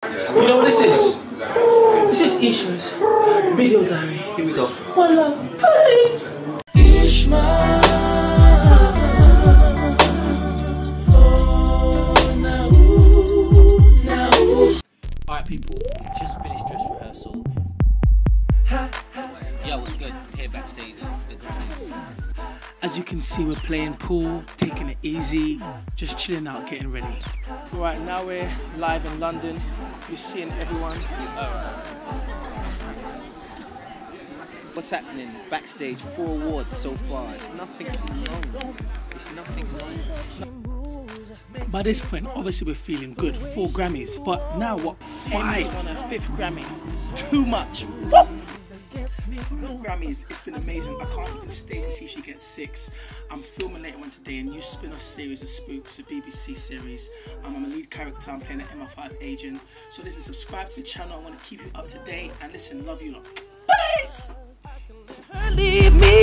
You know what this is? This is Ishma's video diary. Here we go. One love, please. Ishma. Alright people, we just finished dress rehearsal. Yeah, it was good. Here backstage, the guys. As you can see, we're playing pool, taking it easy, just chilling out, getting ready. Right, now we're live in London. You're seeing everyone. What's happening? Backstage, 4 awards so far. It's nothing wrong. It's nothing wrong. By this point, obviously we're feeling good. 4 Grammys, but now what? 5. Just won a 5th Grammy. Too much. Woo! Grammys, it's been amazing. I can't even stay to see if she gets 6. I'm filming later on today a new spin-off series of Spooks, a BBC series. I'm a lead character. I'm playing an MI5 agent. So listen, subscribe to the channel. I want to keep you up to date. And listen, love you lot. Peace! Leave me.